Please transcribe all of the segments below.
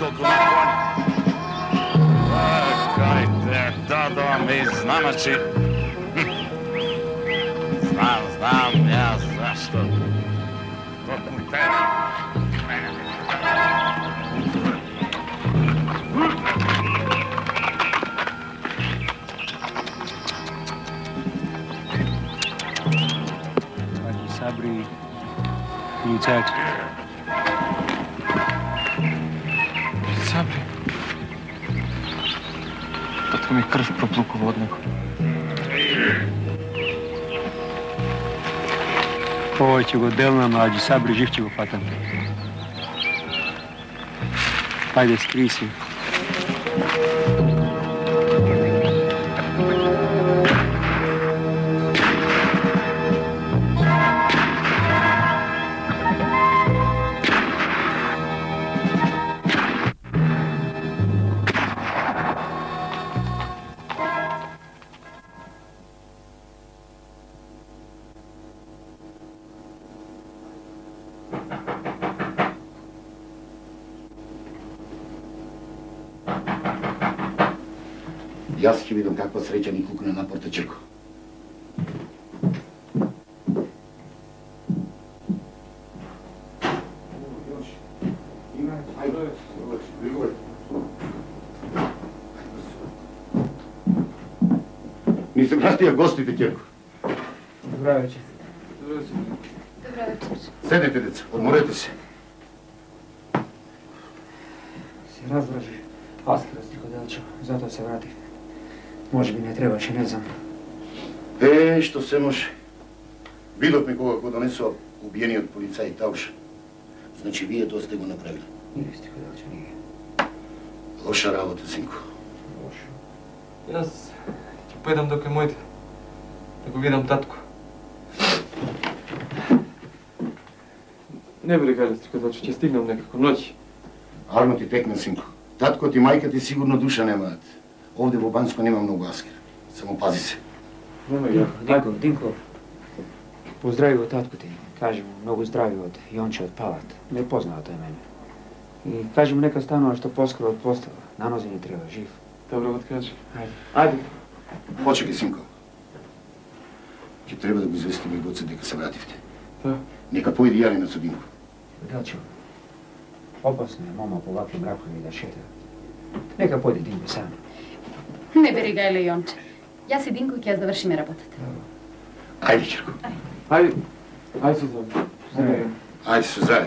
skoku na konj. Čekajte, da mi iznamači. Znam ja zašto. Dok mu tera. Sabri, Lučak. Sabri. Tatko mi je krv proplukuo od nego. Ovo će go delna mlađi, Sabri živ će go patam. Ajde, skrij se. Jaz će vidim kakva sreća mi kukne na portačeku. Nisam vratio gostite, Kjerko. Dobro večer. Dobro večer. Sedite, deca, odmorite se. Se razdraži. Askira Stikodelčo, zato se vrati. Može mi ne treba, ne znam. Što se može. Vidot mi koga ko donesu ubijeni od policaja i tauša. Znači, vi je to ste go napravili. Nije, Stikodelčo, nije. Loša rabota, sinko. Loša. Jaz ću pojedam dok je mojde. Da go vidam tatko. Ne bili gledati, Stikodelčo, će stignem nekako noći. Arno ti tekne, sinko. Tatko ti, majka ti sigurno duša nemaat. Ovdje u Bansko nema mnogo askera. Samo pazi se. Dinko, pozdravi go tatku ti. Kaži mu, mnogo zdravi od Jonče od Palat. Ne poznao taj mene. I kaži mu neka stanova što poskoro od postava. Na nozi ne treba, živ. Dobro, odkaži. Ajde. Počekaj, sinko. Će treba da go izvestimo i goce deka se vrativte. Da. Neka pojedi Jalinac u Dinku. Delčo, opasno je moma po ovakvim mrakovima da šeta. Neka pojede Dinko sam. Ne beri ga, ele Jonče. Ja si Dinko i ja završime работата. Ajde, Čerko. Ajde. Ajde se zdravi. Ajde se zdravi.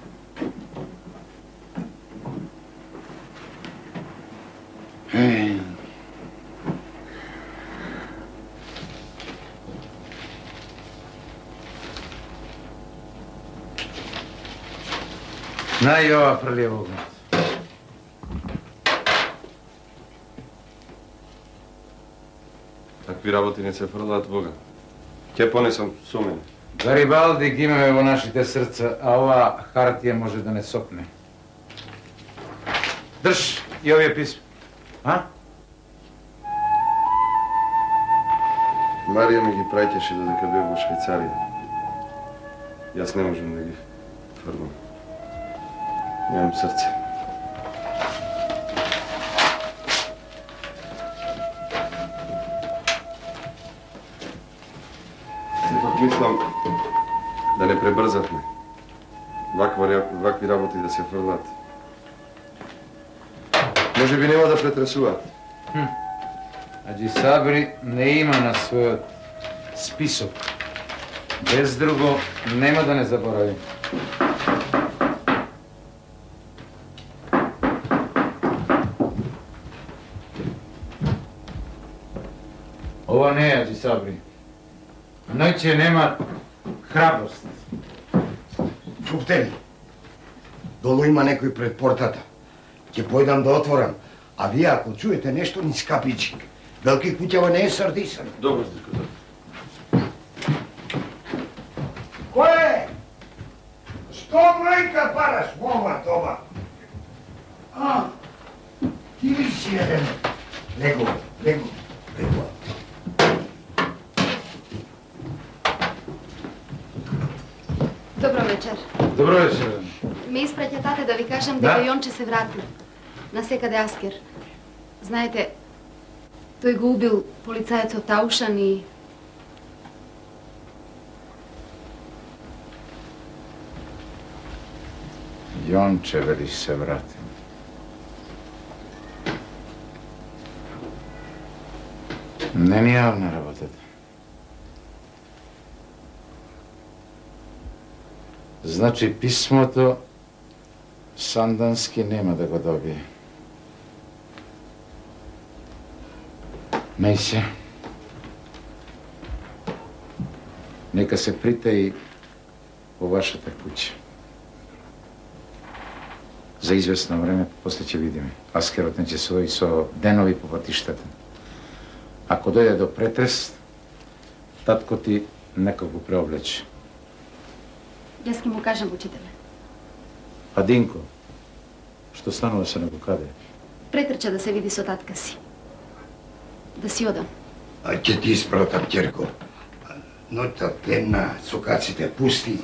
Naj ova prljevog nas. Takvi работи не се фрлаат Бога. Ке понесам со мене. Гарибалди ги имаме во нашите срца, а ова хартија може да не сопне. Држ и овие писма. А? Марија ми ги праќаше додека бев во Швајцарија. Јас не можам да ги фрлам. Немам срце. Мислам да не пребрзавме. Вакви работи да се фрлаат. Може би нема да претресуваат. Аджи Сабри не има на својот список. Без друго нема да не заборави. Ова не е Аджи Сабри. Ноќе нема храброст. Чупте ли? Долу има некој пред портата. Ќе појдам да отворам, а вие ако чуете нешто ни скапичи. Велики куќава не е срдисан. Добро, Здравко. Кој е? Што мајка параш во ова доба? А, ти ли си еден? Лего. Dobro večer. Dobro večer. ме изпратя тате да ви кажам дека Јонче се врати. Насекаде Аскер. Знаете, тој го убил полицајецот Таушан и... Јонче, велиш, се врати. Не ни јавна работата. Значи писмото Сандански нема да го добие. Мејсе, нека се притаи во вашата куќа. За известно време, после ќе видиме. Аскерот не ќе свои со денови по патиштата. Ако дојде до претрес, татко ти нека го преоблече. Јас ќе му кажам, учителе. А Динко, што станува се него каде? Претрча да се види со татка си. Да си одам. А ќе ти испратам, ќерко. Ноќта темна, сокаците пусти.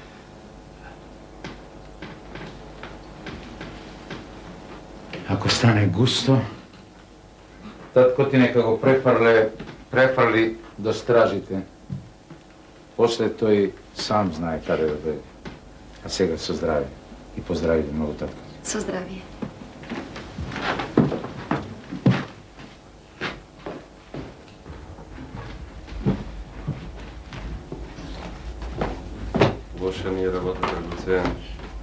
Ако стане густо, татко ти нека го префрли до стражите. После тој сам знае каде да дојде. А сега со здравие. И поздрави ви многу, татко. Со здравие. Лоша ни е работата, Гоцејан.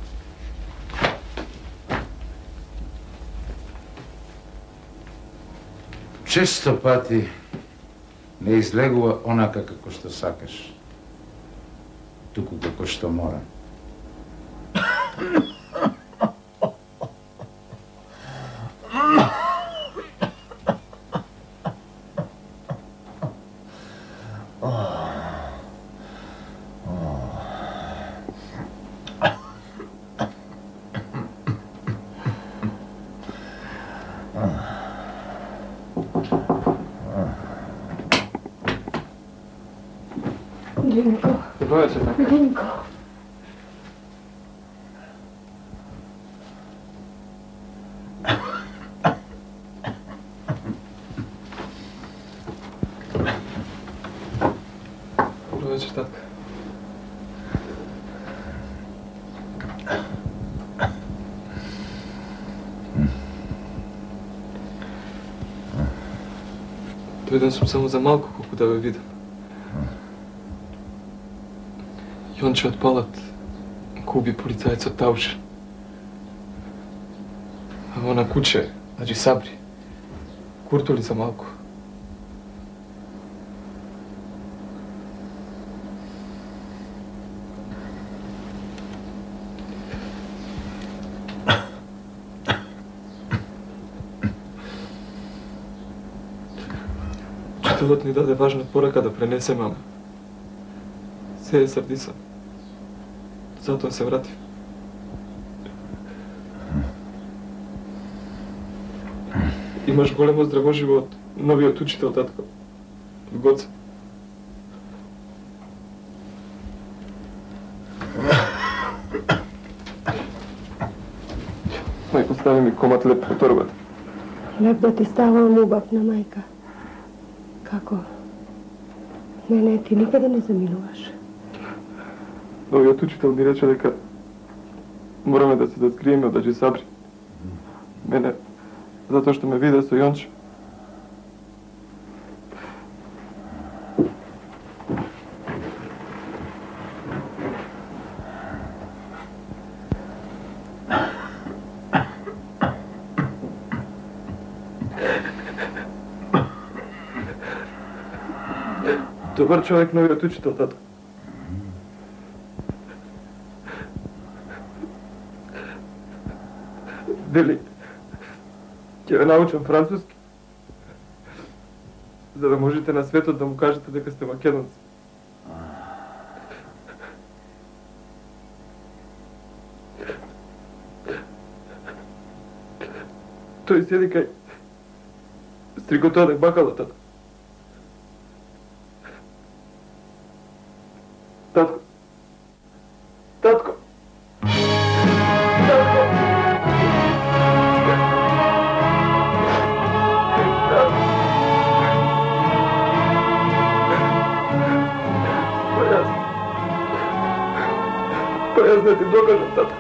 Често пати не излегува онака како што сакаш, туку како што мора. Динко. Динко. Добро вечер, татка. Дојден сум само за малку колку да ве видам. Јонче од Палат го уби полицајецот Таушан. А во на куќе, Аџи Сабри, куртули за малку. Учителот ни даде важна порака да пренесе мама. Се е срдисан. Затоа се вратив. Имаш големо здраво живот, новиот учител, татко. Гоце. Мајко, стави ми комат леп по торбата. Леп да ти ставам убавна, мајка. Како? Мене ти никаде не заминуваш. Новиот учител ми рече дека мораме да се скриеме од Аџи Сабри. Мене, затоа што ме виде со Јонче. Добар човек, новиот учител, татко. Вели, ќе ве научам француски, за да можете на светот да му кажете дека сте македонци. Тој седи кај стриготодек бакало, татко. Татко. Татко. da ti dokažem, tata.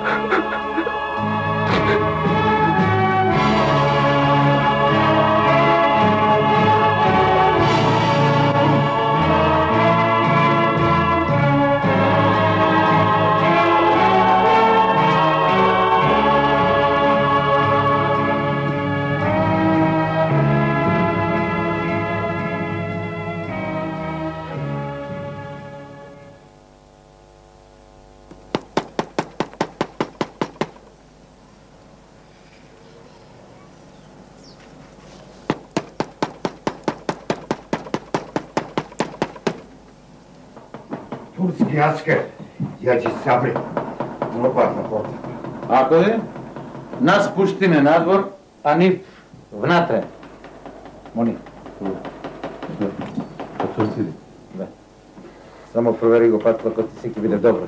Турски аскер, јаđи Сабри, лопат на порта. Ако е, нас пуштиме надвор, а нив внатре. Мони. Турци ли? Да. Само провери го патлакот и секи биде добро.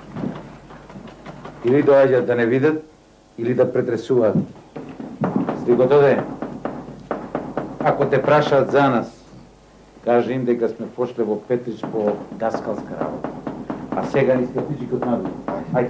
Или доаѓат да не видат, или да претресуваат. Стиго доде. Ако те прашаат за нас, кажи им дека сме пошле во Петрич по даскалска работа. А сега ни скапичи код надвор. Ајде.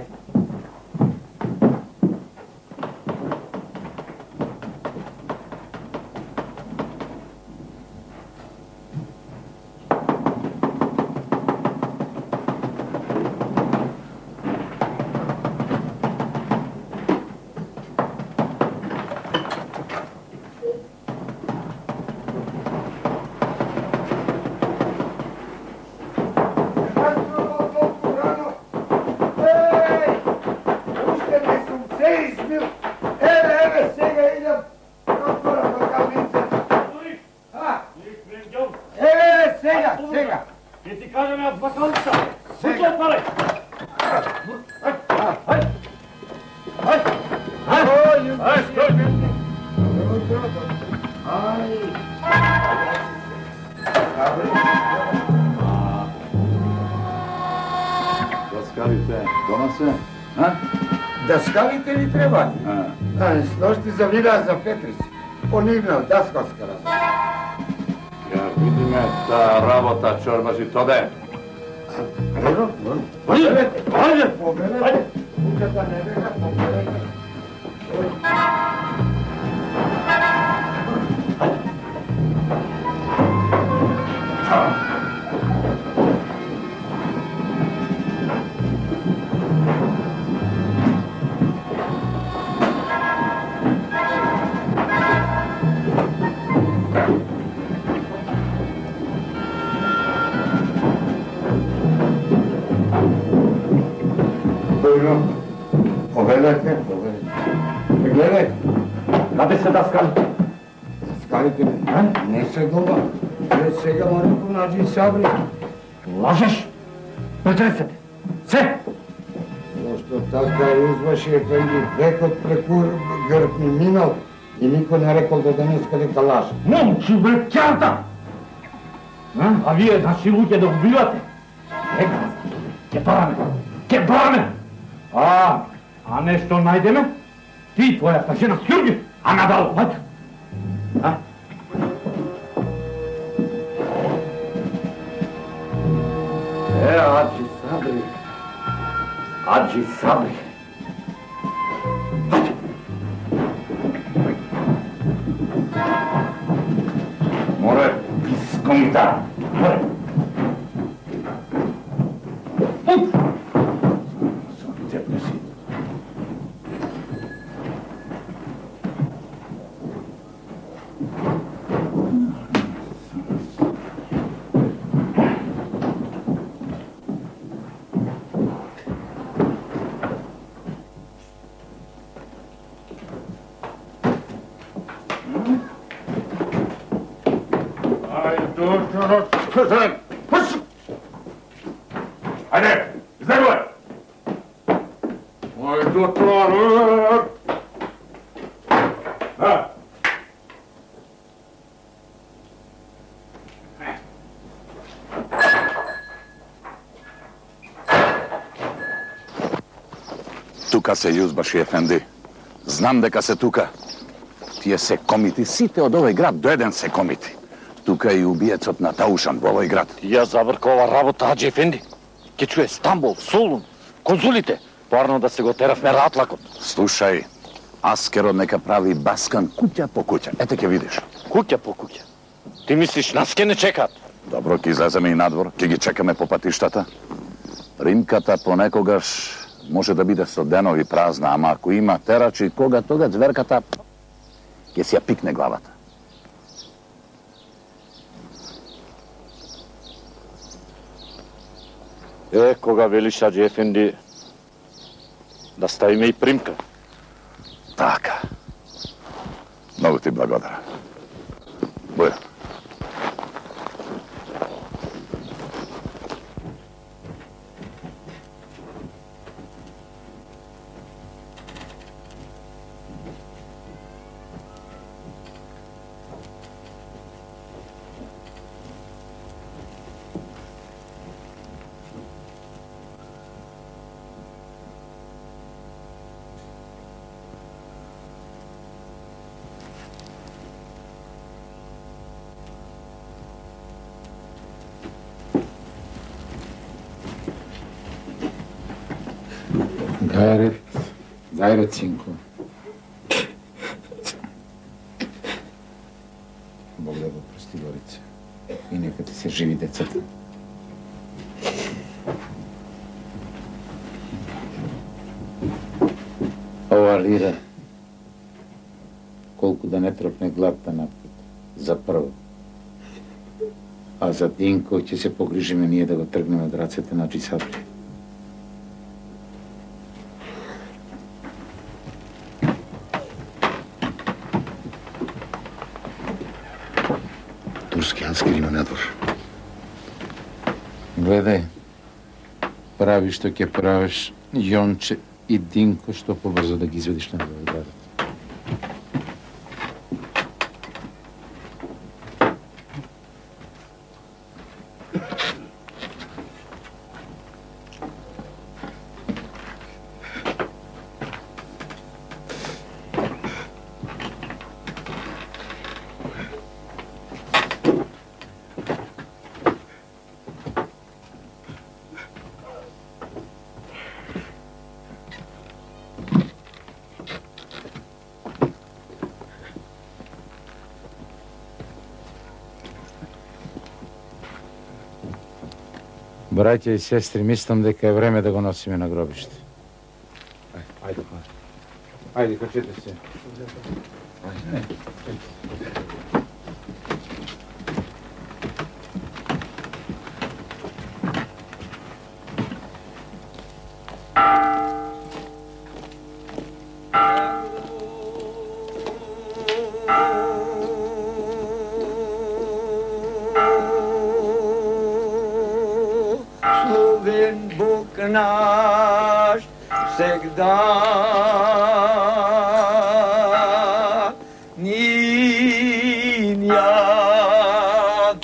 Даскалите ли треба? С нощи завира за Петрич. Понивна даскалска работа. Ја видиме таа работа, чорбаш и тоде. Поберете, поберете. Куќата не бега, поберете. Повелете, повелете. Гледайте. Каде се даскали? Даскалите не се дома. Не сега морето наđi Сабри. Лажеш? Претресете. Се! Зашто така Јузбаши Ефенди векот преку грб ми минал и никој не рекол до денеска дека лаже. Момчу бе ќарта! А вие наши луѓе да убивате?Ека, ќе бараме, ќе бараме! А нешто најдеме? Ти и твојата жена Сјурги, а надалу, ајде! Аđi Сабри. Аđi Сабри. Море, искомита. Море. Ajde, izdeguj! Oj, dotor! Тука се Јузбаши Ефенди. Знам дека се тука. Тие се комити, сите од овој град до еден се комити. Тука е и убиецот на Таушан во овој град. Ја забрка ова работа, Аџи Ефенди. Ке чуе Стамбул, Солун, конзулите. Порано да се го теравме ратлакот. Слушај, Аскерот нека прави баскан куќа по куќа. Ете ќе видиш. Куќа по куќа. Ти мислиш, нас ке не чекаат? Добро, ќе излеземе и надвор, ќе ги чекаме по патиштата. Примката понекогаш може да биде со денови празна, ама ако има терачи, кога тога зверката ќе си ја пикне главата. Кога велиш Аџи Ефенди да ставиме и примка. Така. Многу ти благодарам. Боја. Дай ред, синко. Бог да го прости, Горица. И нека ти се живи децата. Ова лира, колку да не тропне главта напред, за прво. А за Динко ќе се погрижиме ние да го тргнеме од рацете на Аџи Сабри. Турски Аскер има надвор. Гледај, прави што ќе правиш, Јонче и Динко, што побрзо да ги изведиш на градот. Браќа и сестри, мислам дека е време да го носиме на гробиште. Ајде, ајде, качете се. наш всегда ният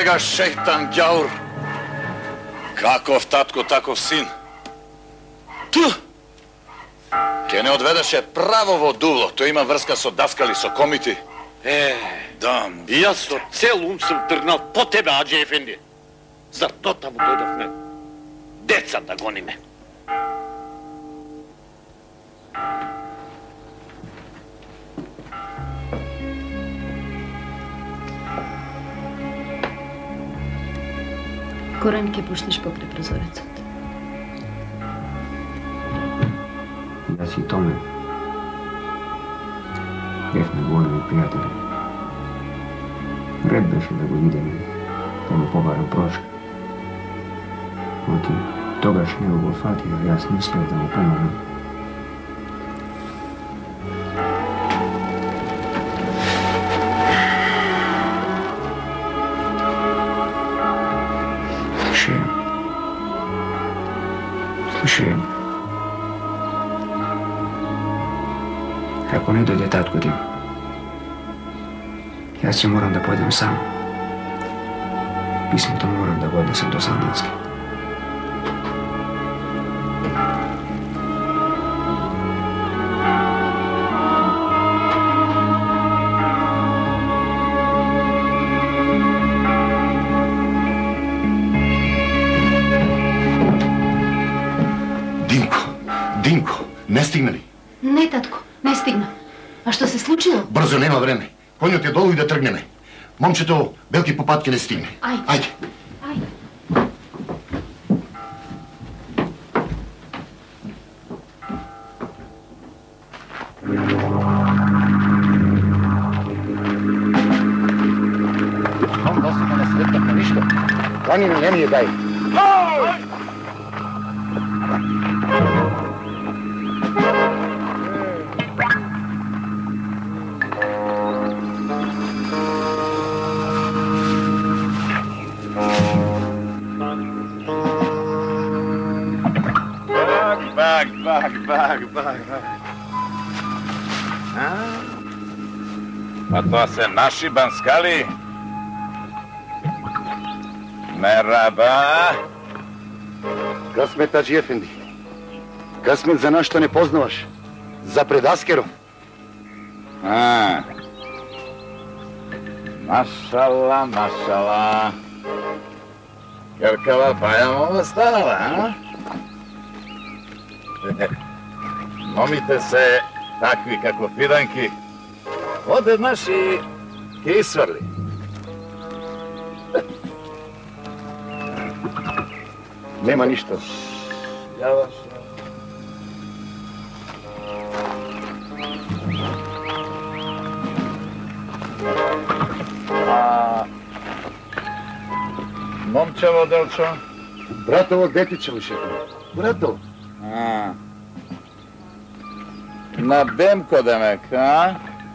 kolega šeitan đaur. Kakov tatko, takov sin. Tu! Ke ne odvedeše pravo voduvlo, to ima vrska so daskali, so komiti. Dam. Jaz so cel sam trgnal po tebe, Adže Efendi. Zato tamo dojdovme. Deca da goni me. Korenke puštiš pokraj prozorецот. Јас и Томе бевме големи пријатели. Ред беше да го видиме, да му побарам прошка. Оти тогаш не го фати, а јас не успех да му помогнам. Слушај, ако не дојде татко ти, јас ќе морам да појдем сам. Писмото морам да го однесам до Сандански. Динко, не стигна ли? Не, татко, не стигна. А што се случило? Брзо, нема време. Конјот е долу и да тргнеме. Момчето Белки Попат ќе не стигне. Ајде. Ајде. Носимо на светната ништо. Кани ми не ми е дај. Бак. Па тоа се наши банскали. Мераба. Късмет, Аджи Ефенди. Късмет за нас, што не познаваш. За пред Аскером. Машала. Керкава пајамова станала, а? Момите се такви како фиданки. Одеднаш и ќе исврли. Нема ништо. Јаваш. Момчево делчо? Братово детичево, шефе. Братово. На Бемко, демек, а?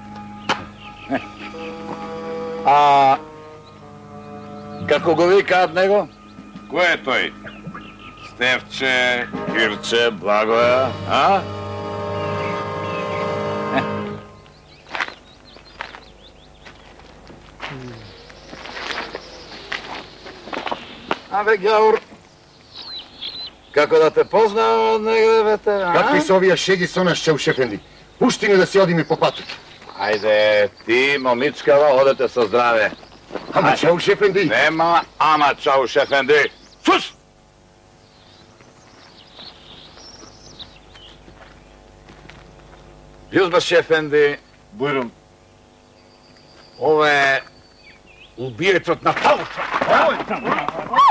А како го викаат него? Кој е тој? Стевче, Кирче, Благоја, а? Абе, Ѓаур, како да те познавам од негде, бете, а? Какви се овие шеги со нас, Чауш Ефенди? Пушти ни да си одиме по патот. Ајде, ти, момичкава, одете со здраве. Ама, Чауш Ефенди? Нема ама, Чауш Ефенди. Сус! Јузбаш Ефенди, Бујрум, ова е убиецот на Талуша.